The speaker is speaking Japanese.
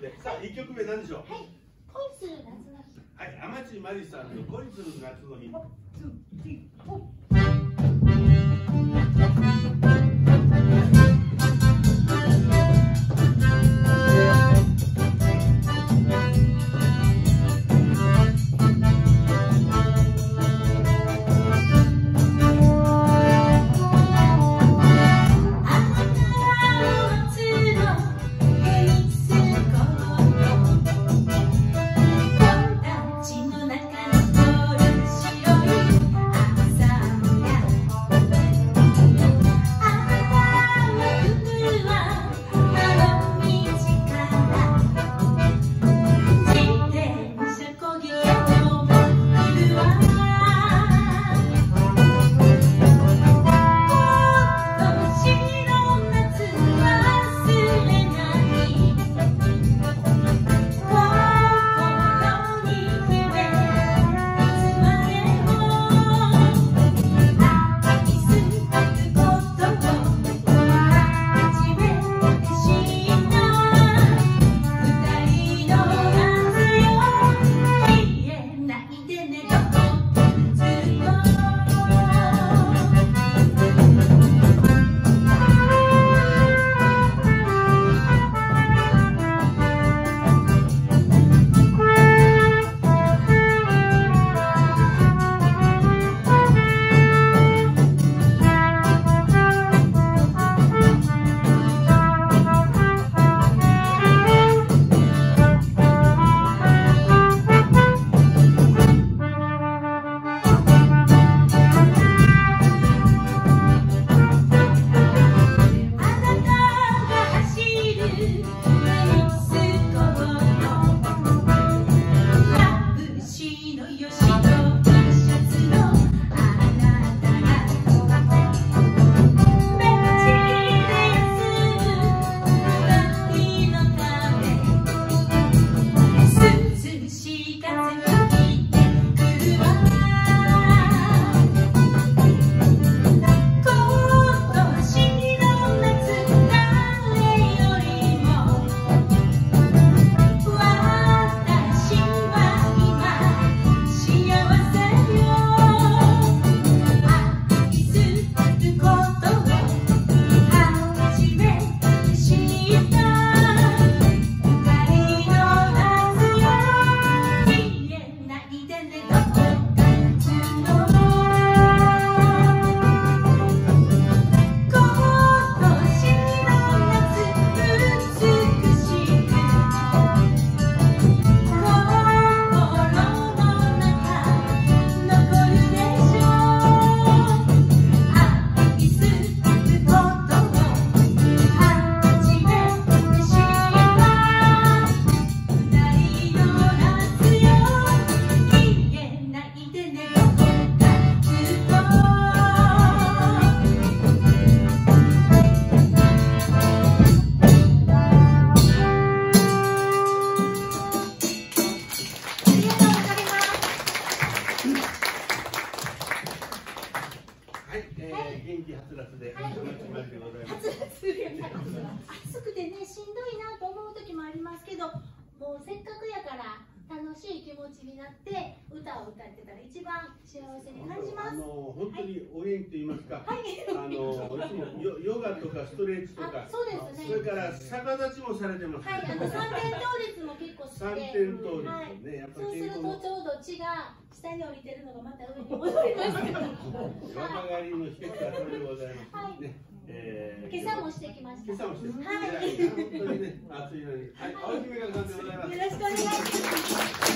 で、さあ、1曲目なんでしょう。 はい、恋する夏の日。 はい、天地真理さんの恋する夏の日。元気はつらつで、暑くてね、しんどいなと思う時もありますけど、もうせっかくやから楽しい気持ちになって歌を歌ってたら一番幸せに感じます。本当にお元気と言いますか、いつもヨガとかストレッチとか、そうですね。それから逆立ちもされてます。はい、三点倒立も結構好きで、三点倒立ね、やっぱりそうするとちょうど血が下に降りてるのがまた上に戻りますけど、若返りの秘訣はそれでございますね。今朝もしてきました。今朝もしてきました。はい、本当にね、暑いのに。はい、青木メガネさんでございます。よろしくお願いします。